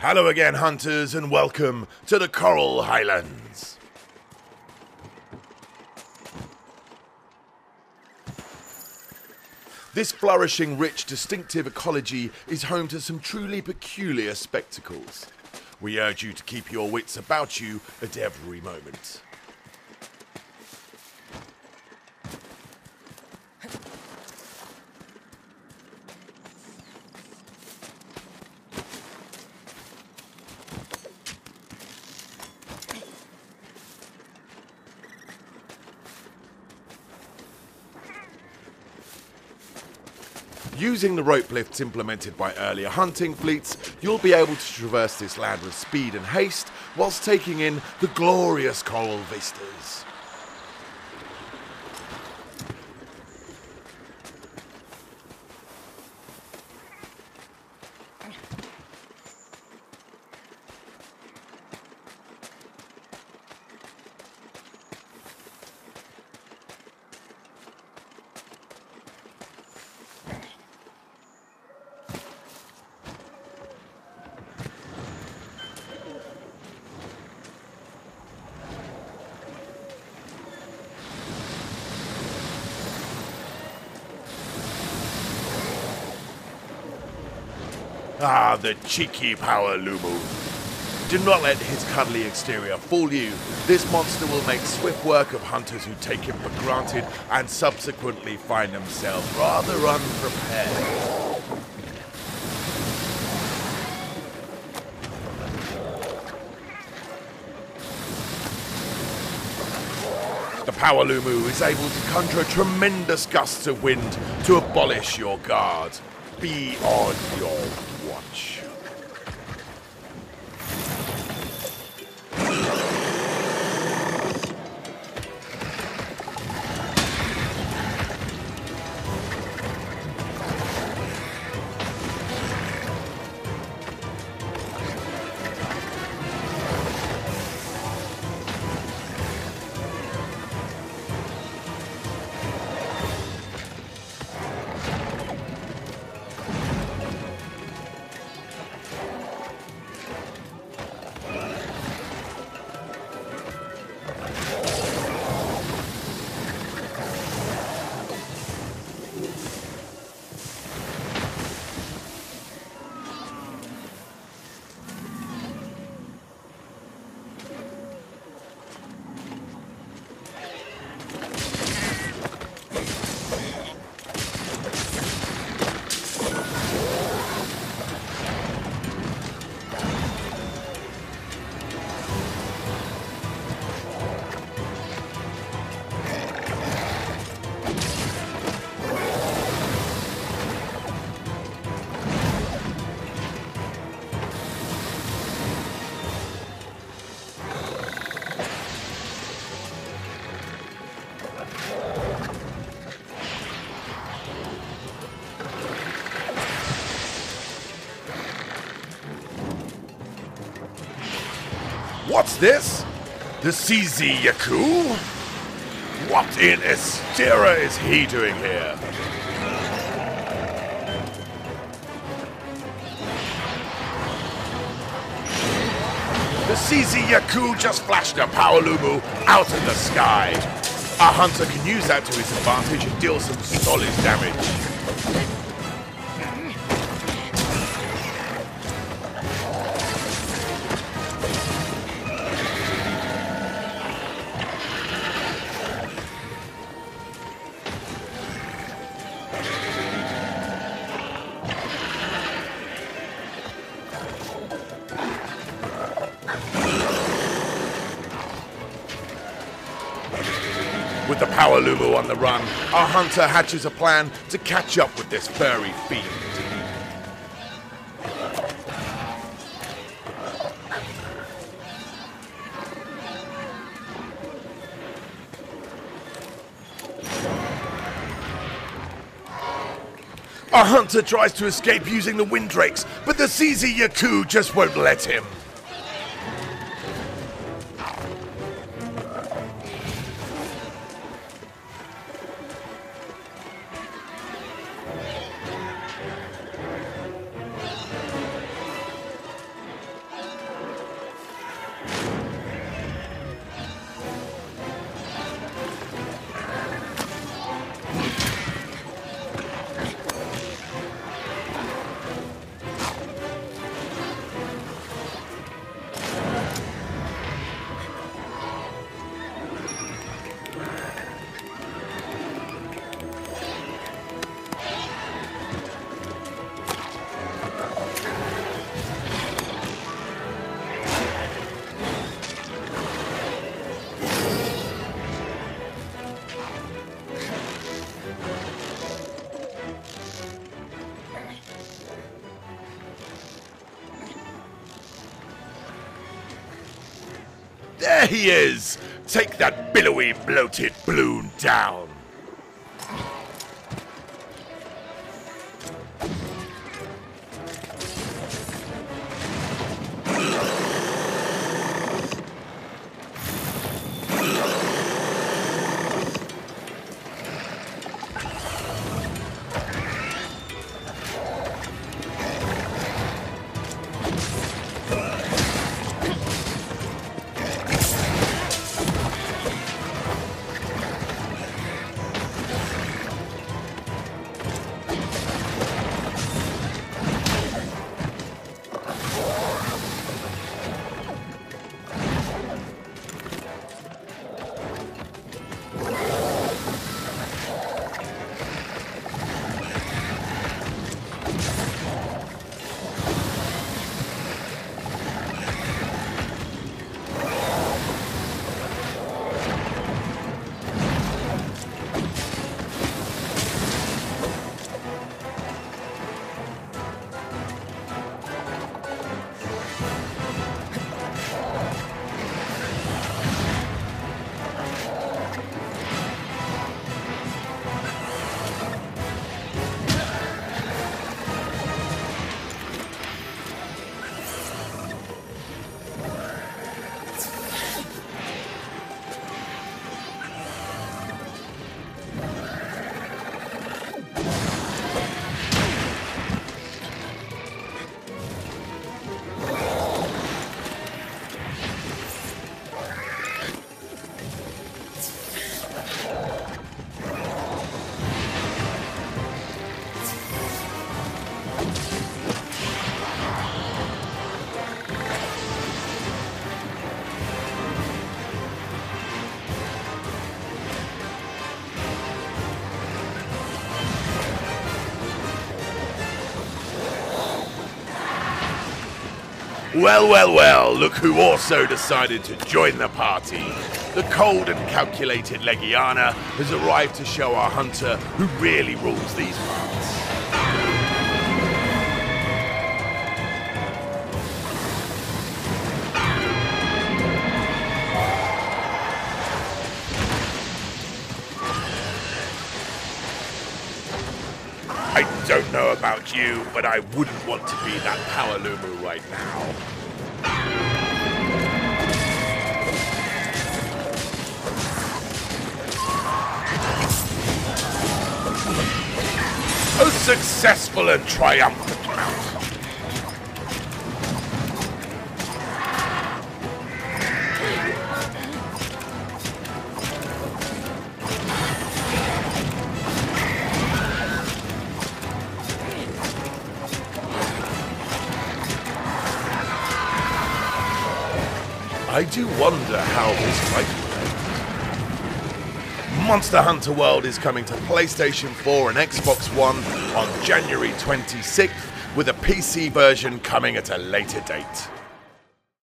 Hello again, hunters, and welcome to the Coral Highlands. This flourishing, rich, distinctive ecology is home to some truly peculiar spectacles. We urge you to keep your wits about you at every moment. Using the rope lifts implemented by earlier hunting fleets, you'll be able to traverse this land with speed and haste, whilst taking in the glorious coral vistas. Ah, the cheeky Paulumu. Do not let his cuddly exterior fool you. This monster will make swift work of hunters who take him for granted and subsequently find themselves rather unprepared. The Paulumu is able to conjure tremendous gusts of wind to abolish your guard. Be on your watch. What's this? The CZ Yaku? What in Estera is he doing here? The CZ Yaku just flashed a Paulumu out of the sky. Our hunter can use that to his advantage and deal some solid damage. With the Paulumu on the run, our hunter hatches a plan to catch up with this furry fiend. Our hunter tries to escape using the windrakes, but the CZ Yaku just won't let him. There he is! Take that billowy, bloated balloon down! Well, well, well, look who also decided to join the party. The cold and calculated Legiana has arrived to show our hunter who really rules these parts. I don't know about you, but I wouldn't want to be that Paulumu right now. A successful and triumphant mount. I do wonder how this fight will end. Monster Hunter World is coming to PlayStation 4 and Xbox One on January 26th, with a PC version coming at a later date.